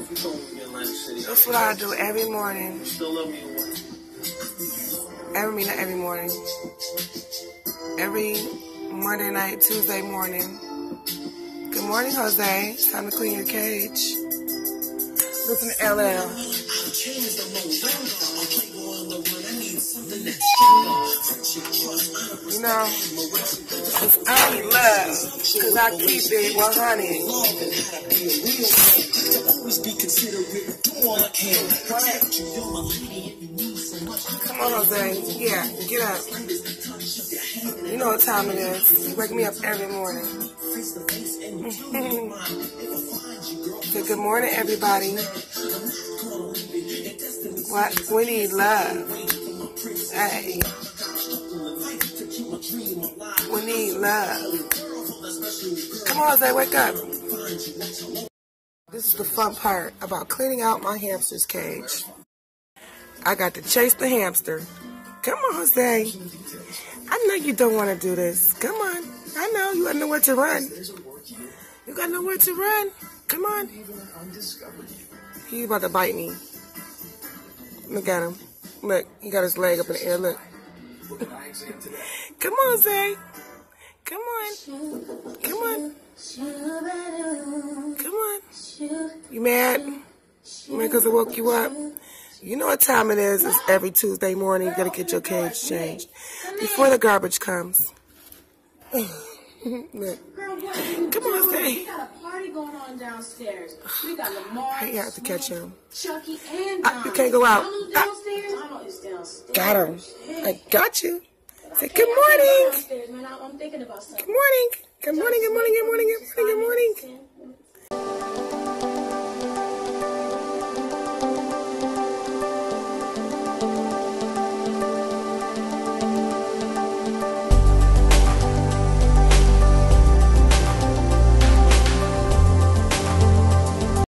That's what I do every morning. Not every morning. Every Monday night, Tuesday morning. Good morning, Jose. It's time to clean your cage. Listen to LL. You know, I need love, because I keep it 100. Come on, Jose. Yeah, get up. You know what time it is. You wake me up every morning. So good morning, everybody. What? We need love. Hey. We need love. Come on, Jose, wake up. This is the fun part about cleaning out my hamster's cage. I got to chase the hamster. Come on, Jose. I know you don't want to do this. Come on. I know. You got nowhere to run. You got nowhere to run. Come on. He's about to bite me. Look at him. Look, he got his leg up in the air. Look. Come on, Zay. Come on. Come on. Come on. You mad? You mad because I woke you up? You know what time it is. It's every Tuesday morning. You got to get your cage changed before the garbage comes. Look. Come on, Zay. We got a party going on downstairs. We got Lamar, I have to catch him. Chucky, and Don. You can't go out. Downstairs? I know it's downstairs. Got him. I got you. Say good morning. I'm thinking about something. Good morning. Good morning. Good morning. Good morning. Good morning. Good morning.